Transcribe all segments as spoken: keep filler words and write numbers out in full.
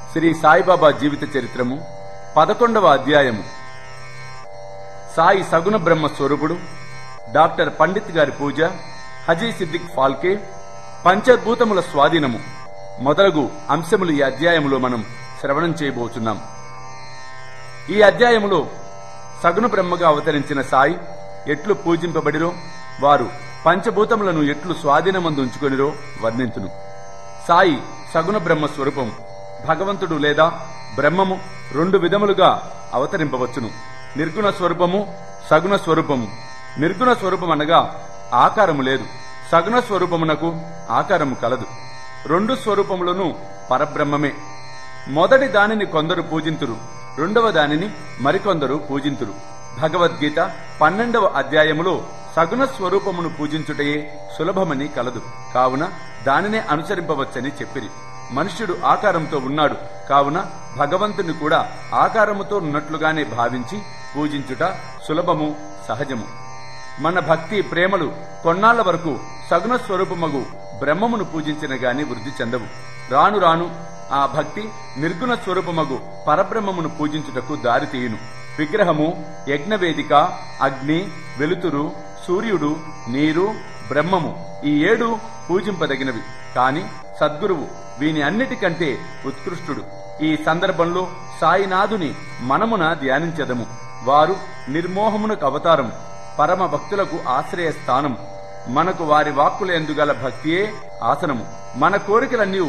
శ్రీ సాయిబాబా జీవిత చరిత్రము పదకొండవ అధ్యాయము. సాయి సగుణ బ్రహ్మ స్వరూపుడు, డాక్టర్ పండిత్ గారి పూజ, హజీ సిద్దిక్ ఫాల్కే, పంచభూతముల స్వాధీనము మొదలగు అంశములు ఈ అధ్యాయములో మనం శ్రవణం చేయబోతున్నాం. ఈ అధ్యాయములో సగుణ బ్రహ్మగా అవతరించిన సాయి ఎట్లు పూజింపబడిరో, వారు పంచభూతములను ఎట్లు స్వాధీనమందు ఉంచుకొనిరో వర్ణింతును. సాయి సగుణ బ్రహ్మ స్వరూపం. భగవంతుడు లేదా బ్రహ్మము రెండు విధములుగా అవతరింపవచ్చును. నిర్గుణ స్వరూపము, సగుణ స్వరూపము. నిర్గుణ స్వరూపం అనగా ఆకారము లేదు. సగుణ స్వరూపమునకు ఆకారము కలదు. రెండు స్వరూపములను పరబ్రహ్మమే. మొదటి దానిని కొందరు పూజింతురు, రెండవ దానిని మరికొందరు పూజింతురు. భగవద్గీత పన్నెండవ అధ్యాయములో సగుణ స్వరూపమును పూజించుటయే సులభమని కలదు, కావున దానినే అనుసరింపవచ్చని చెప్పిరి. మనుష్యుడు ఆకారంతో ఉన్నాడు కావున భగవంతుని కూడా ఆకారముతో ఉన్నట్లుగానే భావించి పూజించుట సులభము, సహజము. మన భక్తి ప్రేమలు కొన్నాళ్ల వరకు సగుణ స్వరూపమగు బ్రహ్మమును పూజించిన గాని వృద్ధి చెందవు. రాను రాను ఆ భక్తి నిర్గుణ స్వరూపమగు పరబ్రహ్మమును పూజించుటకు దారితీయును. విగ్రహము, యజ్ఞవేదిక, అగ్ని, వెలుతురు, సూర్యుడు, నీరు, బ్రహ్మము ఈ ఏడు పూజింపదగినవి. కాని సద్గురువు వీని అన్నిటికంటే ఉత్కృష్టుడు. ఈ సందర్భంలో సాయినాథుని మనమున ధ్యానించెదము. వారు నిర్మోహమునకు అవతారం, పరమ భక్తులకు ఆశ్రయ స్థానం. మనకు వారి వాక్కుల ఎందుగల భక్తియే ఆసనము. మన కోరికలన్నీ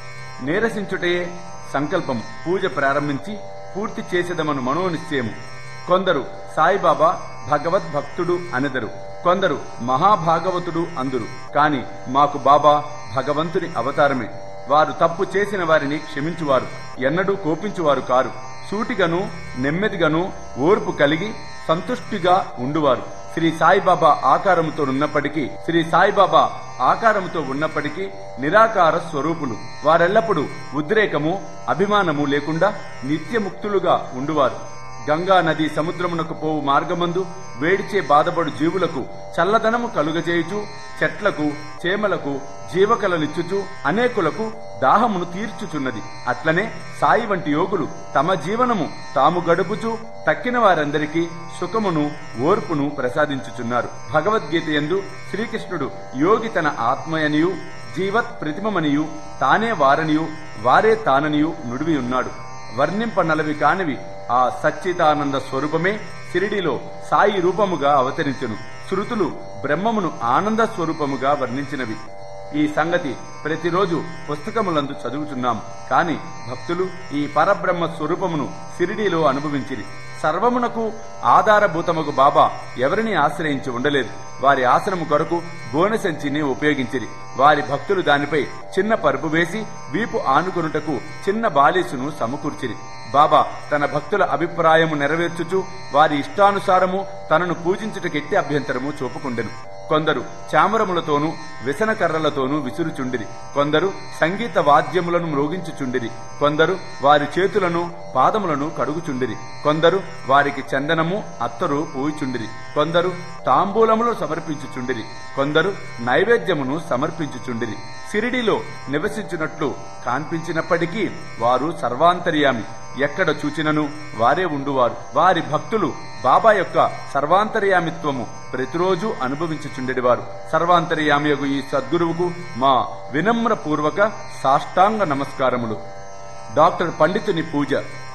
నీరసించుటయే సంకల్పం. పూజ ప్రారంభించి పూర్తి చేసేదమను మనోనిశ్చయము. కొందరు సాయిబాబా భగవద్భక్తుడు అనెదరు, కొందరు మహాభాగవతుడు అందురు. కాని మాకు బాబా భగవంతుని అవతారమే. వారు తప్పు చేసిన వారిని క్షమించువారు, ఎన్నడూ కోపించువారు కారు. సూటిగను నెమ్మదిగను ఓర్పు కలిగి సంతుష్టిగా ఉండువారు. శ్రీ సాయిబాబా ఆకారముతో ఉన్నప్పటికీ శ్రీ సాయిబాబా ఆకారముతో ఉన్నప్పటికీ నిరాకార స్వరూపులు. వారెల్లప్పుడూ ఉద్రేకము, అభిమానము లేకుండా నిత్యముక్తులుగా ఉండువారు. గంగా నది సముద్రమునకు పోవు మార్గమందు వేడిచే బాధపడు జీవులకు చల్లదనము కలుగజేయుచు, చెట్లకు చేమలకు జీవకలనిచ్చుచు, అనేకులకు దాహమును తీర్చుచున్నది. అట్లనే సాయి వంటి యోగులు తమ జీవనము తాము గడుపుచు తక్కిన వారందరికీ సుఖమును, ఓర్పును ప్రసాదించుచున్నారు. భగవద్గీత యందు శ్రీకృష్ణుడు యోగి తన ఆత్మయనియు జీవత్ ప్రతిమమనియు తానే వారనియు వారే తాననియు నుడివి ఉన్నాడు. వర్ణింపనలవి కానివి ఆ సచ్చిదానంద స్వరూపమే షిరిడీలో సాయి రూపముగా అవతరించెను. శృతులు బ్రహ్మమును ఆనంద స్వరూపముగా వర్ణించినవి. ఈ సంగతి ప్రతిరోజు పుస్తకములందు చదువుతున్నాం. కాని భక్తులు ఈ పరబ్రహ్మ స్వరూపమును షిరిడీలో అనుభవించిరి. సర్వమునకు ఆధారభూతముగు బాబా ఎవరిని ఆశ్రయించి ఉండలేదు. వారి ఆసనము కొరకు గోనె సంచిని ఉపయోగించిరి. వారి భక్తులు దానిపై చిన్న పరుపు వేసి వీపు ఆనుకొనుటకు చిన్న బాలీసును సమకూర్చిరి. బాబా తన భక్తుల అభిప్రాయము నెరవేర్చుచు వారి ఇష్టానుసారము తనను పూజించుటకెట్టి అభ్యంతరము చూపుకుండెను. కొందరు చామరములతోనూ వ్యసన కర్రలతోనూ విసురుచుండిరి. కొందరు సంగీత వాద్యములను మ్రోగించుచుండిరి. కొందరు వారి చేతులను పాదములను కడుగుచుండిరి. కొందరు వారికి చందనము, అత్తరు పూయిచుండిరి. కొందరు తాంబూలములు సమర్పించుచుండిరి. కొందరు నైవేద్యమును సమర్పించుచుండిరి. షిరిడీలో నివసించినట్లు కాన్పించినప్పటికీ వారు సర్వాంతర్యామి. ఎక్కడ చూచినను వారే ఉండువారు. వారి భక్తులు బాబా యొక్క సర్వాంతర్యామిత్వము ప్రతిరోజు అనుభవించుచుండెడివారు. సర్వాంతర్యామియగు ఈ సద్గురువుకు మా వినమ్ర పూర్వక సాష్టాంగ నమస్కారములు. డాక్టర్ పండితుని పూజ.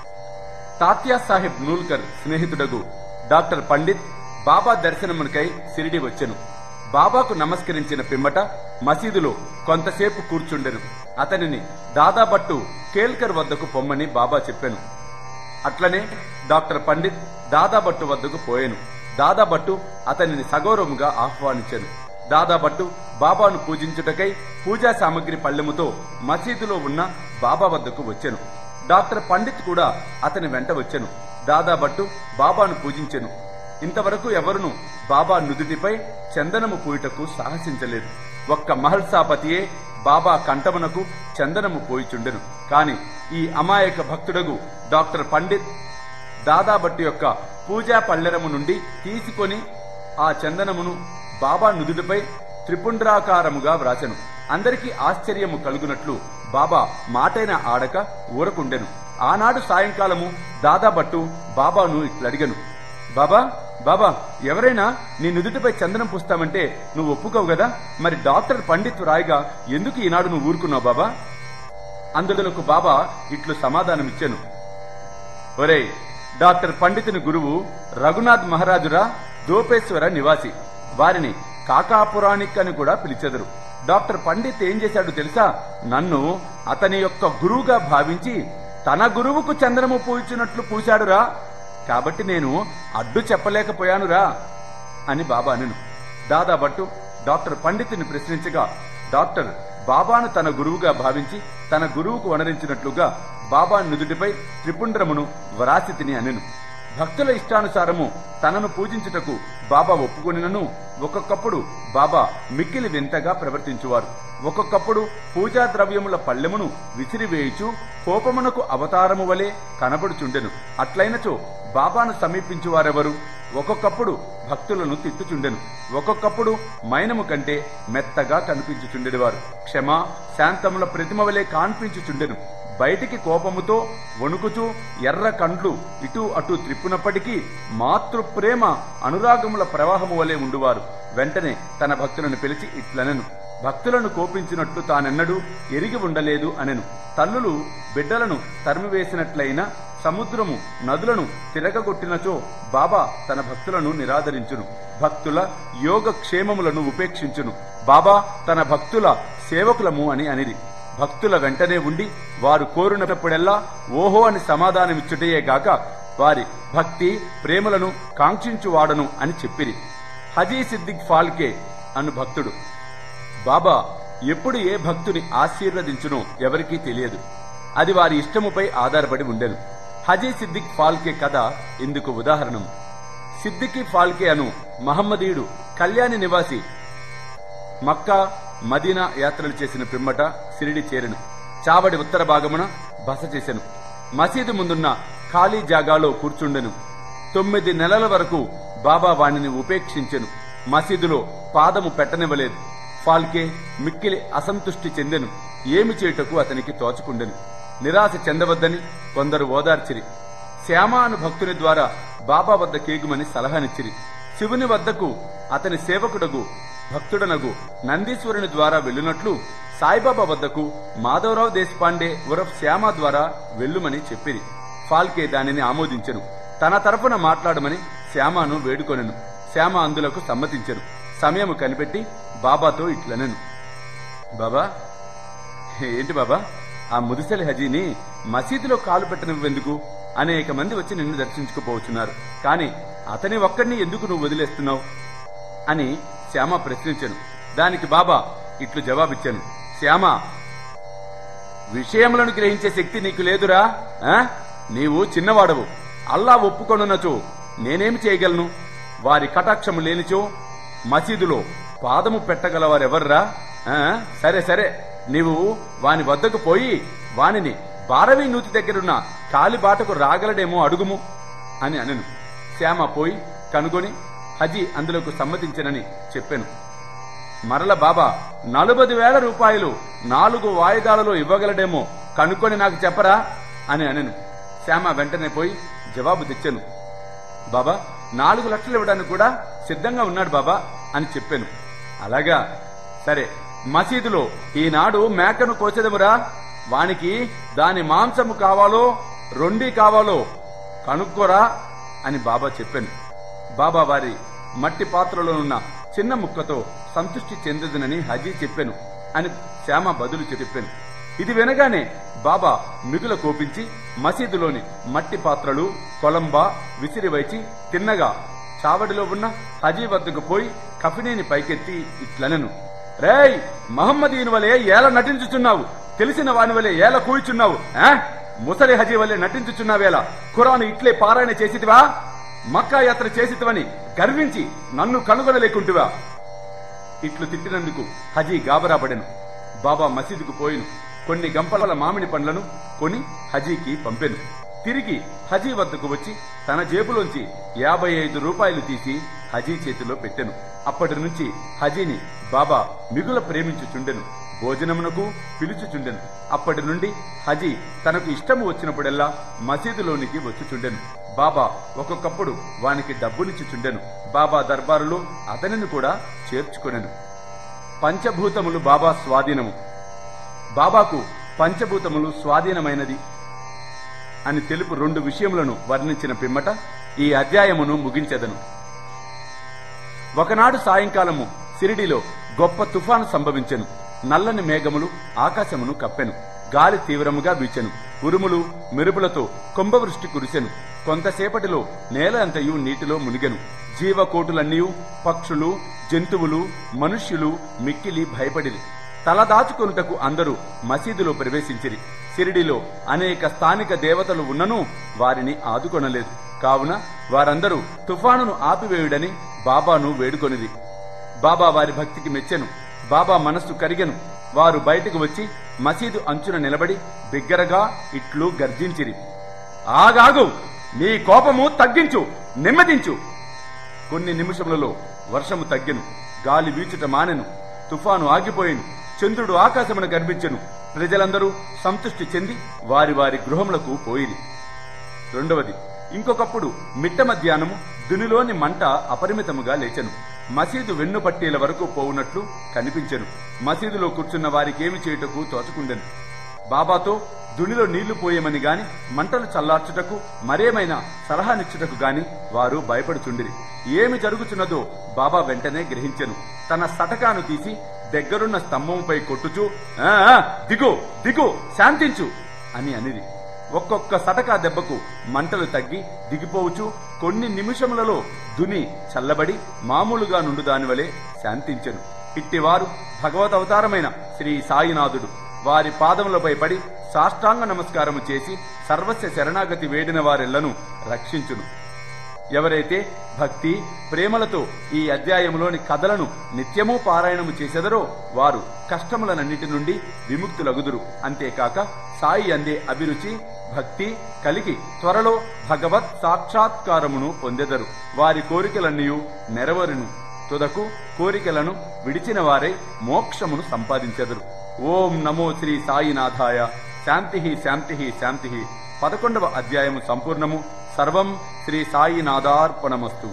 తాత్యా సాహెబ్ నూల్కర్ స్నేహితుడగు డాక్టర్ పండిత్ బాబా దర్శనమునికై షిరిడి వచ్చెను. బాబాకు నమస్కరించిన పిమ్మట మసీదులో కొంతసేపు కూర్చుండెను. అతనిని దాదాభట్టు కేల్కర్ వద్దకు పొమ్మని బాబా చెప్పాను. అట్లనే డాక్టర్ పండిత్ దాదాభట్టు వద్దకు పోయాను. దాదాభట్టు అతనిని సగౌరవముగా ఆహ్వానించాను. దాదాభట్టు బాబాను పూజించుటకై పూజా సామగ్రి పళ్ళెముతో మసీదులో ఉన్న బాబా వద్దకు వచ్చెను. డాక్టర్ పండిత్ కూడా అతని వెంట వచ్చెను. దాదాభట్టు బాబాను పూజించెను. ఇంతవరకు ఎవరును బాబా నుదుటిపై చందనము పూయుటకు సాహసించలేదు. ఒక్క మహల్సాపతియే బాబా కంఠమునకు చందనము పోయిచుండెను. కాని ఈ అమాయక భక్తుడగు డాక్టర్ పండిత్ దాదాభట్టు యొక్క పూజా పళ్ళెరము నుండి తీసుకొని ఆ చందనమును బాబా నుదుటిపై త్రిపుండ్రాకారముగా వ్రాసెను. అందరికీ ఆశ్చర్యము కలుగునట్లు బాబా మాటైన ఆడక ఊరకుండెను. ఆనాడు సాయంకాలము దాదాభట్టు బాబాను ఇట్లడిగను, బాబా బాబా ఎవరైనా నీ నుదుటిపై చందనం పూస్తామంటే నువ్వు ఒప్పుకోవు గదా, మరి డాక్టర్ పండిత్ రాయ్గా ఎందుకు ఈనాడు నువ్వు ఊరుకున్నావు బాబా? అందులకు బాబా ఇట్లు సమాధానమిచ్చాను, ఒరేయ్, డాక్టర్ పండితుని గురువు రఘునాథ్ మహారాజురా దోపేశ్వర నివాసి. వారిని కాకాపురాణిక్ అని కూడా పిలిచెదరు. డాక్టర్ పండిత్ ఏం చేశాడు తెలుసా? నన్ను అతని యొక్క గురువుగా భావించి తన గురువుకు చందనము పూయించినట్లు పూశాడురా. కాబట్టి నేను అడ్డు చెప్పలేకపోయానురా అని బాబా అనెను. దాదాభట్టు డాక్టర్ పండితుని ప్రశ్నించగా డాక్టర్ బాబాను తన గురువుగా భావించి తన గురువుకు వనరించినట్లుగా బాబా నుదుటిపై త్రిపుండ్రమును వ్రాసితిని అనెను. భక్తుల ఇష్టానుసారము తనను పూజించుటకు బాబా ఒప్పుకొనినను ఒక్కొక్కప్పుడు బాబా మిక్కిలి వింతగా ప్రవర్తించువారు. ఒక్కొక్కప్పుడు పూజా ద్రవ్యముల పళ్ళెమును విసిరివేయుచు కోపమునకు అవతారము వలె కనబడుచుండెను. అట్లయినచో బాబాను సమీపించువారెవరు? ఒక్కొక్కప్పుడు భక్తులను తిట్టుచుండెను. ఒక్కొక్కప్పుడు మైనము కంటే మెత్తగా కనిపించుచుండెడివారు. క్షమా శాంతముల ప్రతిమ వలె కాన్పించుచుండెను. బయటికి కోపముతో వణుకుచూ ఎర్ర కండ్లు ఇటు అటు త్రిప్పునప్పటికీ మాతృప్రేమ అనురాగముల ప్రవాహము వలె ఉండువారు. వెంటనే తన భక్తులను పిలిచి ఇట్లనెను, భక్తులను కోపించినట్లు తానెన్నడూ ఎరిగి ఉండలేదు అనెను. తల్లులు బిడ్డలను తరిమివేసినట్లయిన సముద్రము నదులను తిరగగొట్టినచో బాబా తన భక్తులను నిరాదరించును. భక్తుల యోగ క్షేమములను ఉపేక్షించును. బాబా తన భక్తుల సేవకులము అని అనిది. భక్తుల వెంటనే ఉండి వారు కోరినప్పుడెల్లా ఓహో అని సమాధానమిచ్చుటయే గాక వారి భక్తి ప్రేమలను కాంక్షించువాడను అని చెప్పిరి. హజీ సిద్దిక్ ఫాల్కే అను భక్తుడు బాబా ఎప్పుడు ఏ భక్తుని ఆశీర్వదించునో ఎవరికీ తెలియదు. అది వారి ఇష్టముపై ఆధారపడి ఉండెను. హజీ సిద్దిక్ ఫాల్కే కథ ఇందుకు ఉదాహరణం. సిద్దికి ఫాల్కే అను మహమ్మదీయుడు కళ్యాణి నివాసి మక్కా మదీనా యాత్రలు చేసిన పిమ్మట సిరిడి చేరెను. చావడి ఉత్తర భాగమున బస చేసెను. మసీదు ముందున్న ఖాళీ జాగాలో కూర్చుండెను. తొమ్మిది నెలల వరకు బాబా వాణిని ఉపేక్షించెను. మసీదులో పాదము పెట్టనివ్వలేదు. ఫాల్కే మిక్కిలి అసంతుష్టి చెందెను. ఏమి చేయుటకు అతనికి తోచుకుండెను. నిరాశ చెందవద్దని కొందరు ఓదార్చిరి. శ్యామ అను భక్తుని ద్వారా బాబా వద్ద కేగుమని సలహానిచ్చిరి. శివుని వద్దకు అతని సేవకుడగు భక్తుడనగు నందీశ్వరుని ద్వారా వెళ్ళినట్లు సాయిబాబా వద్దకు మాధవరావు దేశపాండే ఉరఫ్ శ్యామ ద్వారా వెళ్ళుమని చెప్పిరి. ఫాల్కే దానిని ఆమోదించెను. తన తరపున మాట్లాడమని శ్యామను వేడుకొనెను. శ్యామ అందులకు సమ్మతించెను. సమయము కనిపెట్టి బాబాతో ఇట్లనెను, బాబా, ఏంటి బాబా, ఆ ముదిసలి హజీని మసీదులో కాలు పెట్టనివ్వెందుకు? అనేక మంది వచ్చి నిన్ను దర్శించుకుపోవచ్చున్నారు, కాని అతని ఒక్కడిని ఎందుకు నువ్వు వదిలేస్తున్నావు అని శ్యామ ప్రశ్నించెను. దానికి బాబా ఇట్లు జవాబిచ్చాను, శ్యామ, విషయములను గ్రహించే శక్తి నీకు లేదురా. నీవు చిన్నవాడవు. అల్లా ఒప్పుకొనున్నచో నేనేమి చేయగలను? వారి కటాక్షము లేనిచో మసీదులో పాదము పెట్టగలవారెవర్రా? సరే సరే, నీవు వాని వద్దకు పోయి వానిని బారవీ నూతి దగ్గరున్న కాలిబాటకు రాగలడేమో అడుగుము అని అనెను. శ్యామ పోయి కనుగొని హజీ అందులోకి సమ్మతించనని చెప్పాను. మరల బాబా నలభై వేల రూపాయలు నాలుగు వాయిదాలలో ఇవ్వగలడేమో కనుక్కొని నాకు చెప్పరా అని అనెను. శ్యామ వెంటనే పోయి జవాబు తెచ్చాను. బాబా నాలుగు లక్షలు ఇవ్వడానికి కూడా సిద్ధంగా ఉన్నాడు బాబా అని చెప్పాను. అలాగా, సరే, మసీదులో ఈనాడు మేకను కోసేదమురా. వానికి దాని మాంసము కావాలో రొండి కావాలో కనుక్కోరా అని బాబా చెప్పాను. బాబా వారి మట్టి పాత్రలో ఉన్న చిన్న ముక్కతో సంతృష్టి చెందదునని హజీ చెప్పాను అని శ్యామ బదులు చెప్పాను. ఇది వినగానే బాబా మిగుల కోపించి మసీదులోని మట్టి పాత్రలు కొలంబా విసిరివైచి తిన్నగా చావడిలో ఉన్న హజీ వద్దకు పోయి కఫినేని పైకెత్తి ఇట్లనెను, రేయ్, మహమ్మదీని వలె ఏల నటించుచున్నావు, తెలిసిన వాని వలె ఏల కూయిచున్నావు, ముసలి హజీ వలె నటించుచున్నావేలా? ఖురాను ఇట్లే పారాయణ చేసితివా? మక్కా యాత్ర చేసితివని గర్వించి నన్ను కనుగొనలేకుంటువా? ఇట్లు తిట్టినందుకు హజీ గాబరాపడెను. బాబా మసీదుకు పోయిను. కొన్ని గంపల మామిడి పండ్లను కొని హజీకి పంపెను. తిరిగి హజీ వద్దకు వచ్చి తన జేబులోంచి యాభై ఐదు రూపాయలు తీసి హజీ చేతిలో పెట్టెను. అప్పటి నుంచి హజీని బాబా మిగుల ప్రేమించుచుండెను. భోజనమునకు పిలుచుచుండెను. అప్పటి నుండి హజీ తనకు ఇష్టము వచ్చినప్పుడెల్లా మసీదులోనికి వచ్చుచుండెను. బాబా ఒక్కొక్కప్పుడు వానికి డబ్బునిచ్చుచుండెను. బాబా దర్బారులో అతనిని కూడా చేర్చుకొనెను. పంచభూతములు బాబా స్వాధీనము. బాబాకు పంచభూతములు స్వాధీనమైనది అని తెలుపు రెండు విషయములను వర్ణించిన పిమ్మట ఈ అధ్యాయమును ముగించెదను. ఒకనాడు సాయంకాలము సిరిడిలో గొప్ప తుఫాను సంభవించెను. నల్లని మేఘములు ఆకాశమును కప్పెను. గాలి తీవ్రముగా వీచెను. ఉరుములు మెరుపులతో కుంభవృష్టి కురిసెను. కొంతసేపటిలో నేల అంతయు నీటిలో మునిగెను. జీవకోటులన్నీ, పక్షులు, జంతువులు, మనుష్యులు మిక్కిలి భయపడిరి. తలదాచుకొనుటకు అందరూ మసీదులో ప్రవేశించిరి. సిరిడిలో అనేక స్థానిక దేవతలు ఉన్ననూ వారిని ఆదుకొనలేదు. కావున వారందరూ తుఫానును ఆపివేయుడని బాబాను వేడుకొనిది. బాబా వారి భక్తికి మెచ్చెను. బాబా మనస్సు కరిగెను. వారు బయటకు వచ్చి మసీదు అంచున నిలబడి బిగ్గరగా ఇట్లు గర్జించిరి. ఆగాగు, నీ కోపము తగ్గించు, నెమ్మదించు. కొన్ని నిమిషములలో వర్షము తగ్గెను. గాలి వీచుట మానెను. తుఫాను ఆగిపోయెను. చంద్రుడు ఆకాశమున కనిపించెను. ప్రజలందరూ సంతృష్టి చెంది వారి వారి గృహములకు పోయిరి. రెండవది, ఇంకొకప్పుడు మిట్ట మధ్యాహ్నము దునిలోని మంట అపరిమితముగా లేచెను. మసీదు వెన్నుపట్టీల వరకు పోవునట్లు కనిపించెను. మసీదులో కూర్చున్న వారికేమి చేయుటకు తోచకుండెను. బాబాతో దునిలో నీళ్లు పోయేమని గాని, మంటలు చల్లార్చుటకు మరేమైనా సలహానిచ్చుటకు గాని వారు భయపడుచుండిరి. ఏమి జరుగుతున్నదో బాబా వెంటనే గ్రహించెను. తన సటకాను తీసి దగ్గరున్న స్తంభంపై కొట్టుచూ, ఆ దిగు దిగు, శాంతించు అని అనిది. ఒక్కొక్క సటకా దెబ్బకు మంటలు తగ్గి దిగిపోవచ్చు. కొన్ని నిమిషములలో దుని చల్లబడి మామూలుగా నుండు దానివలే శాంతించెను. ఇట్టివారు భగవదవతారమైన శ్రీ సాయినాథుడు. వారి పాదములపై పడి సాష్టాంగ నమస్కారము చేసి సర్వస్వ శరణాగతి వేడిన వారెళ్లను రక్షించును. ఎవరైతే భక్తి ప్రేమలతో ఈ అధ్యాయంలోని కథలను నిత్యమూ పారాయణము చేసెదరో వారు కష్టములనన్నిటి నుండి విముక్తులగుదురు. అంతేకాక సాయి అందే అభిరుచి భక్తి కలిగి త్వరలో భగవత్ సాక్షాత్కారమును పొందెదరు. వారి కోరికలన్నీ నెరవేరును. తుదకు కోరికలను విడిచిన వారే మోక్షమును సంపాదించెదరు. ఓం నమో శ్రీ సాయినాథాయ. శాంతి శాంతి శాంతి. పదకొండవ అధ్యాయము సంపూర్ణము. సర్వం శ్రీ సాయినాథార్పణమస్తు.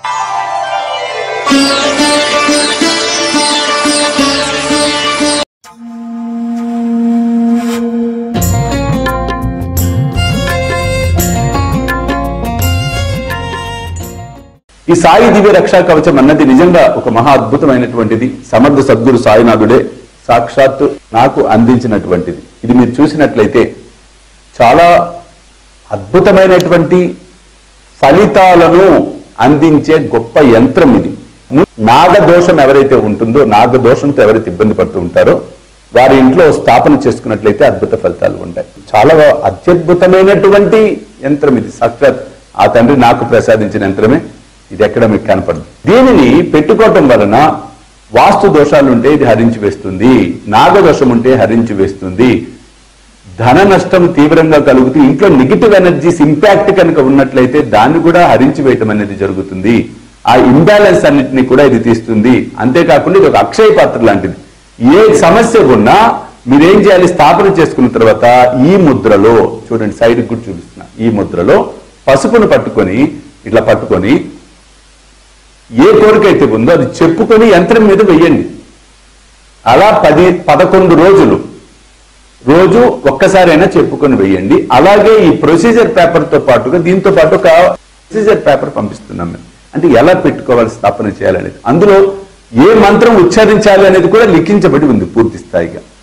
ఈ సాయి దివ్య రక్షా కవచం అన్నది నిజంగా ఒక మహా అద్భుతమైనటువంటిది. సమర్థ సద్గురు సాయినాథుడే సాక్షాత్తు నాకు అందించినటువంటిది. ఇది మీరు చూసినట్లయితే చాలా అద్భుతమైనటువంటి ఫలితాలను అందించే గొప్ప యంత్రం ఇది. నాగదోషం ఎవరైతే ఉంటుందో, నాగదోషంతో ఎవరైతే ఇబ్బంది పడుతూ ఉంటారో వారి ఇంట్లో స్థాపన చేసుకున్నట్లయితే అద్భుత ఫలితాలు ఉంటాయి. చాలా అత్యద్భుతమైనటువంటి యంత్రం ఇది. సాక్షాత్ ఆ తండ్రి నాకు ప్రసాదించిన యంత్రమే ఇది. ఎక్కడ మీకు కనపడదు. దీనిని పెట్టుకోవటం వలన వాస్తు దోషాలుంటే ఇది హరించి వేస్తుంది. నాగదోషం ఉంటే హరించి వేస్తుంది. ధన నష్టం తీవ్రంగా కలుగుతూ ఇంట్లో నెగిటివ్ ఎనర్జీస్ ఇంపాక్ట్ కనుక ఉన్నట్లయితే దాన్ని కూడా హరించి వేయటం అనేది జరుగుతుంది. ఆ ఇంబ్యాలెన్స్ అన్నింటినీ కూడా ఇది తీస్తుంది. అంతేకాకుండా ఇది ఒక అక్షయ పాత్ర లాంటిది. ఏ సమస్య ఉన్నా మీరేం చేయాలి, స్థాపన చేసుకున్న తర్వాత ఈ ముద్రలో చూడండి, సైడ్ కూడా చూపిస్తున్నా, ఈ ముద్రలో పసుపును పట్టుకొని ఇట్లా పట్టుకొని ఏ కోరిక అయితే ఉందో అది చెప్పుకొని యంత్రం మీద వెయ్యండి. అలా పది పదకొండు రోజులు రోజు ఒక్కసారైనా చెప్పుకొని వెయ్యండి. అలాగే ఈ ప్రొసీజర్ పేపర్ తో పాటుగా దీంతో పాటు ఒక ప్రొసీజర్ పేపర్ పంపిస్తున్నాం మేము. అంటే ఎలా పెట్టుకోవాలి, స్థాపన చేయాలనేది, అందులో ఏ మంత్రం ఉచ్చరించాలి అనేది కూడా లిఖించబడి ఉంది పూర్తి స్థాయిగా.